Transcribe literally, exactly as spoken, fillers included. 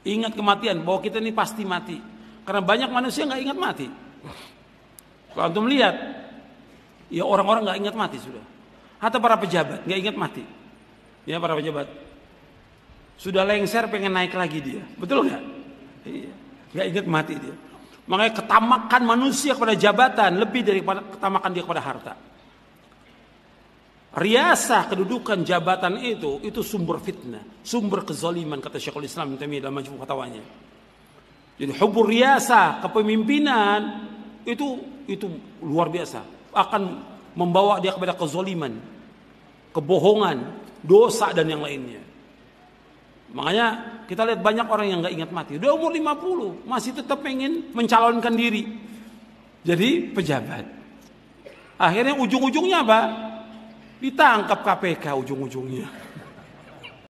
Ingat kematian, bahwa kita ini pasti mati. Karena banyak manusia nggak ingat mati. Kalau antum lihat, ya orang-orang nggak ingat mati sudah. Hatta para pejabat nggak ingat mati. Ya para pejabat sudah lengser pengen naik lagi dia, betul nggak? Iya, nggak ingat mati dia. Makanya ketamakan manusia kepada jabatan lebih daripada ketamakan dia kepada harta. Riasah kedudukan jabatan itu itu sumber fitnah, sumber kezaliman, kata Syekhul Islam Ibnu Taimiyah dalam Majmu' Fatawanya. Jadi hubur riasah kepemimpinan itu itu luar biasa, akan membawa dia kepada kezaliman, kebohongan, dosa dan yang lainnya. Makanya kita lihat banyak orang yang nggak ingat mati. Udah umur lima puluh masih tetap pengen mencalonkan diri jadi pejabat. Akhirnya ujung-ujungnya apa? Ditangkap K P K ujung-ujungnya.